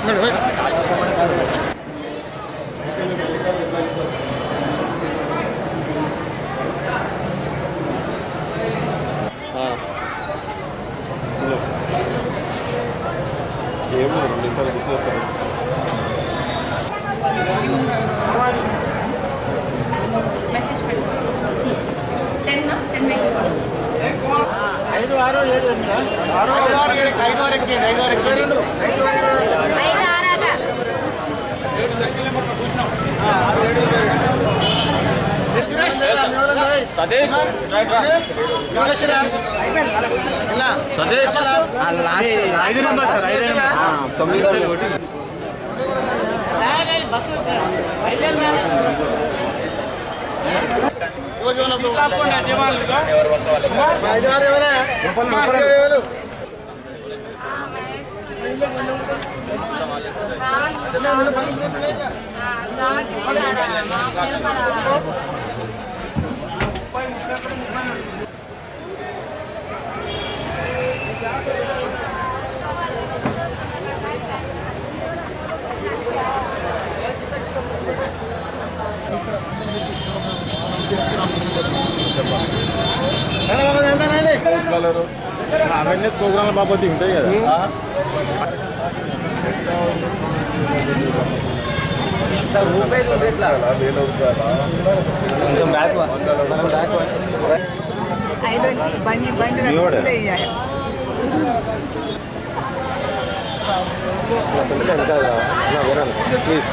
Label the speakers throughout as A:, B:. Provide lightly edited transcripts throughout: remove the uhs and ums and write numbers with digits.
A: Message పెట్టు 10 vehicle
B: 5 6 7
C: సదేశ్ సదేశ్ 5 నెంబర్ సార్ 9 అవేర్నెస్ ప్రోగ్రామ్ బాబతి ఉంటాయి కదా కొంచెం బ్యాక్
A: బండి
C: ప్లీజ్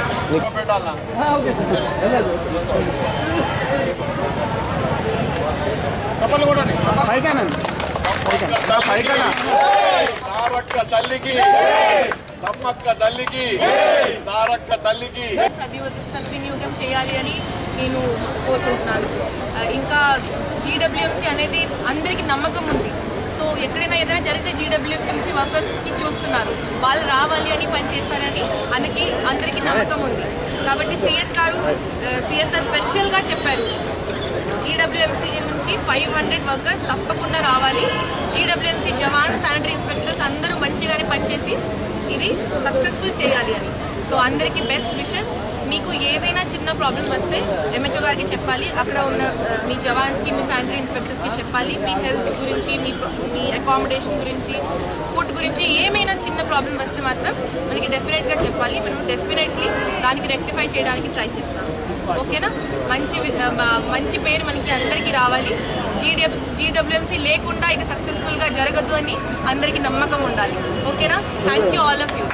D: సారక్క తల్లికి సమ్మక్క తల్లికి సారక్క తల్లికి
A: సద్వినియోగం చేయాలి అని నేను కోరుకుంటున్నాను. ఇంకా జీడబ్ల్యూఎంసీ అనేది అందరికీ నమ్మకం ఉంది. సో ఎక్కడైనా ఏదైనా జరిగితే జీడబ్ల్యూఎంసీ వర్కర్స్కి చూస్తున్నారు, వాళ్ళు రావాలి అని పని చేస్తారని అందరికీ నమ్మకం ఉంది. కాబట్టి సిఎస్ఆర్ స్పెషల్గా చెప్పారు, జీడబ్ల్యూఎంసీ నుంచి 500 వర్కర్స్ తప్పకుండా రావాలి. జీడబ్ల్యూఎంసీ జవాన్, శానిటరీ ఇన్స్పెక్టర్స్ అందరూ మంచిగానే పనిచేసి ఇది సక్సెస్ఫుల్ చేయాలి అని. సో అందరికీ బెస్ట్ విషెస్. మీకు ఏదైనా చిన్న ప్రాబ్లం వస్తే ఎంహెచ్ఓ గారికి చెప్పాలి, అక్కడ ఉన్న మీ జవాన్స్కి, మీ శానిటరీ ఇన్స్పెక్టర్స్కి చెప్పాలి. మీ హెల్త్ గురించి, మీ అకామిడేషన్ గురించి, ఫుడ్ గురించి ఏమైనా చిన్న ప్రాబ్లం వస్తే మాత్రం మనకి డెఫినెట్గా చెప్పాలి. మనం డెఫినెట్లీ దానికి రెక్టిఫై చేయడానికి ట్రై చేస్తాం. ఓకేనా? మంచి పేరు మనకి అందరికీ రావాలి. జీడబ్ల్యూఎంసీ లేకుండా ఇది సక్సెస్ఫుల్గా జరగదు అని అందరికీ నమ్మకం ఉండాలి. ఓకేనా? Thank you all of you.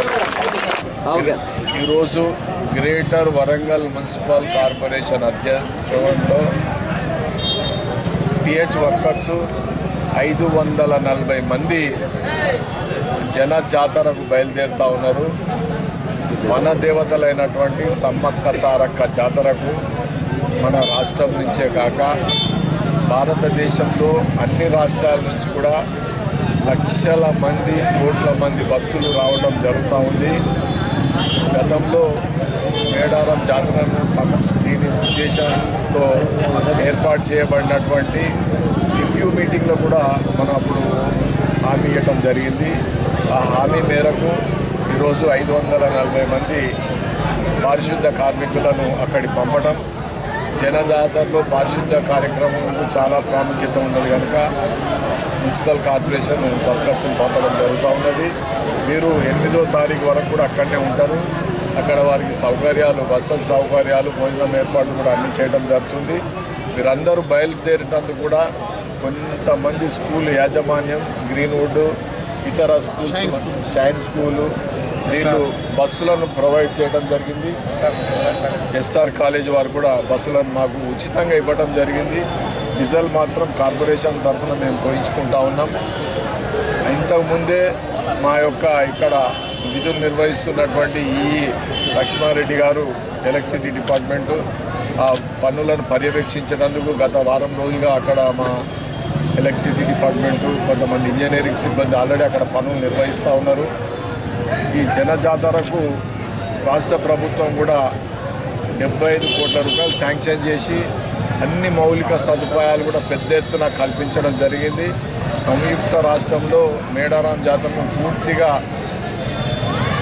D: ఈరోజు గ్రేటర్ వరంగల్ మున్సిపల్ కార్పొరేషన్ అధ్యక్షంలో పిహెచ్ వర్కర్స్ 540 మంది జన జాతరకు బయలుదేరుతూ ఉన్నారు. మన దేవతలైనటువంటి సమ్మక్క సారక్క జాతరకు మన రాష్ట్రం నుంచే కాక భారతదేశంలో అన్ని రాష్ట్రాల నుంచి కూడా లక్షల మంది, కోట్ల మంది భక్తులు రావడం జరుగుతూ ఉంది. గతంలో మేడారం జాతరను దీని ఉద్దేశంతో ఏర్పాటు చేయబడినటువంటి రివ్యూ మీటింగ్లో కూడా మనం అప్పుడు హామీ ఇవ్వడం జరిగింది. ఆ హామీ మేరకు ఈరోజు 540 మంది పారిశుద్ధ కార్మికులను అక్కడికి పంపడం, జనజాతరలో పారిశుద్ధ కార్యక్రమంలో చాలా ప్రాముఖ్యత ఉన్నది కనుక మున్సిపల్ కార్పొరేషన్ వర్కర్స్ని పంపడం జరుగుతూ ఉన్నది. మీరు 8వ తారీఖు వరకు కూడా అక్కడనే ఉంటారు. అక్కడ వారికి సౌకర్యాలు, బస్సుల సౌకర్యాలు, భోజనం ఏర్పాట్లు కూడా అన్నీ చేయడం జరుగుతుంది. మీరందరూ బయలుదేరేటందుకు కూడా కొంతమంది స్కూల్ యాజమాన్యం, గ్రీన్వుడ్, ఇతర స్కూల్స్, షైన్ స్కూలు వీళ్ళు బస్సులను ప్రొవైడ్ చేయడం జరిగింది. ఎస్ఆర్ కాలేజ్ వారు కూడా బస్సులను మాకు ఉచితంగా ఇవ్వడం జరిగింది. డీజిల్ మాత్రం కార్పొరేషన్ తరఫున మేము పోయించుకుంటా ఉన్నాం. ఇంతకుముందే మా యొక్క ఇక్కడ విధులు నిర్వహిస్తున్నటువంటి ఈ లక్ష్మారెడ్డి గారు ఎలక్ట్రిసిటీ డిపార్ట్మెంటు ఆ పనులను పర్యవేక్షించినందుకు గత వారం రోజులుగా అక్కడ మా ఎలక్ట్రిసిటీ డిపార్ట్మెంటు, కొంతమంది ఇంజనీరింగ్ సిబ్బంది ఆల్రెడీ అక్కడ పనులు నిర్వహిస్తూ ఉన్నారు. ఈ జనజాతరకు రాష్ట్ర ప్రభుత్వం కూడా 75 కోట్ల రూపాయలు శాంక్షన్ చేసి అన్ని మౌలిక సదుపాయాలు కూడా పెద్ద ఎత్తున కల్పించడం జరిగింది. సంయుక్త రాష్ట్రంలో మేడారం జాతరను పూర్తిగా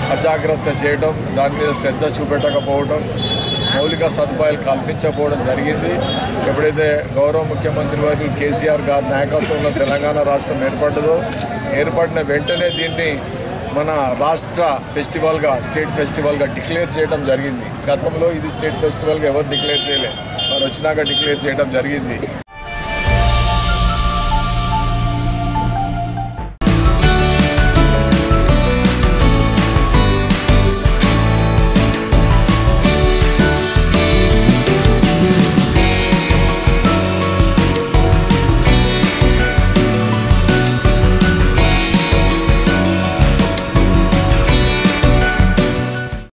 D: అజాగ్రత్త చేయడం, దాని మీద శ్రద్ధ చూపెట్టకపోవడం, మౌలిక సదుపాయాలు కల్పించకపోవడం జరిగింది. ఎప్పుడైతే గౌరవ ముఖ్యమంత్రి వర్యులు కేసీఆర్ గారి నాయకత్వంలో తెలంగాణ రాష్ట్రం ఏర్పడిన వెంటనే దీన్ని మన రాష్ట్ర ఫెస్టివల్గా, స్టేట్ ఫెస్టివల్గా డిక్లేర్ చేయడం జరిగింది. గతంలో ఇది స్టేట్ ఫెస్టివల్గా ఎవరు డిక్లేర్ చేయలేదు, వారు వచ్చినాక డిక్లేర్ చేయడం జరిగింది.